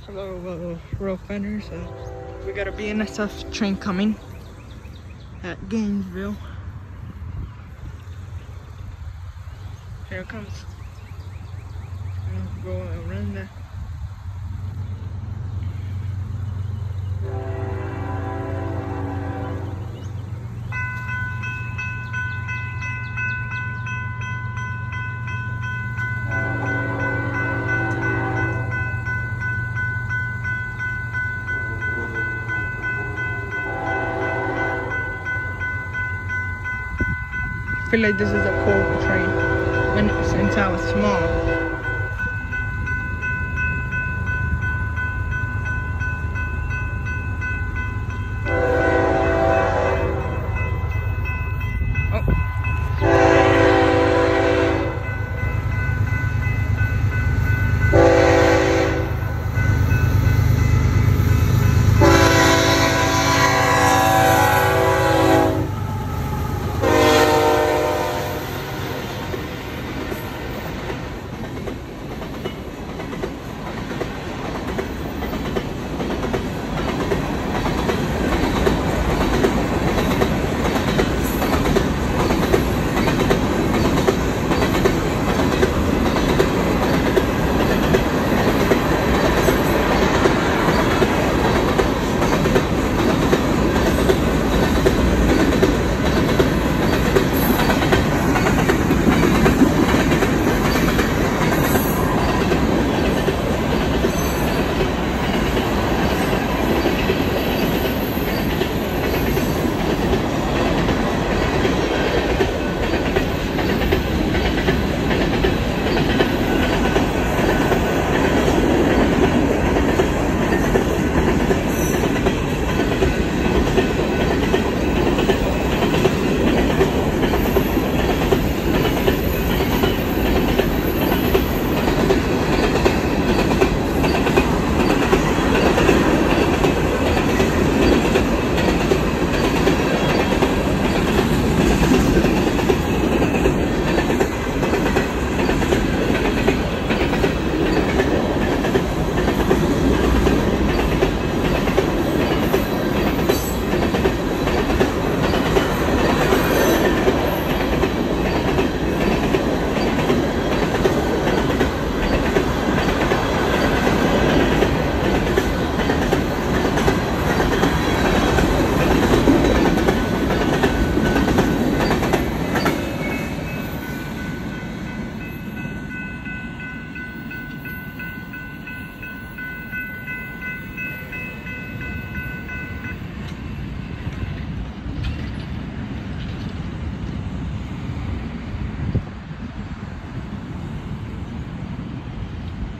Hello, road fenders. We got a BNSF train coming at Gainesville. Here it comes. Go around there. I feel like this is a cold train since I was small.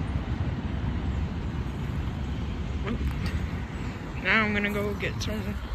Now I'm gonna go get some